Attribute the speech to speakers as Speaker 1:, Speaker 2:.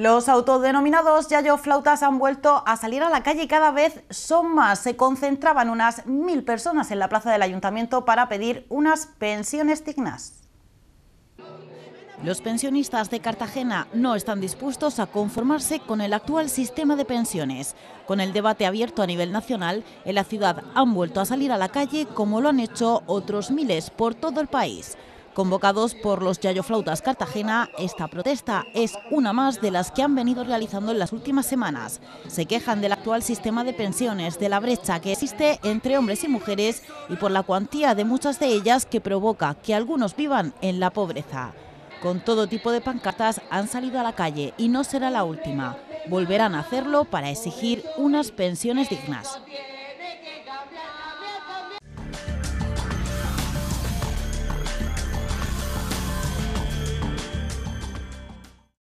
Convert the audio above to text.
Speaker 1: Los autodenominados yayoflautas han vuelto a salir a la calle y cada vez son más. Se concentraban unas 1000 personas en la plaza del Ayuntamiento para pedir unas pensiones dignas. Los pensionistas de Cartagena no están dispuestos a conformarse con el actual sistema de pensiones. Con el debate abierto a nivel nacional, en la ciudad han vuelto a salir a la calle como lo han hecho otros miles por todo el país. Convocados por los yayoflautas Cartagena, esta protesta es una más de las que han venido realizando en las últimas semanas. Se quejan del actual sistema de pensiones, de la brecha que existe entre hombres y mujeres y por la cuantía de muchas de ellas que provoca que algunos vivan en la pobreza. Con todo tipo de pancartas han salido a la calle y no será la última. Volverán a hacerlo para exigir unas pensiones dignas.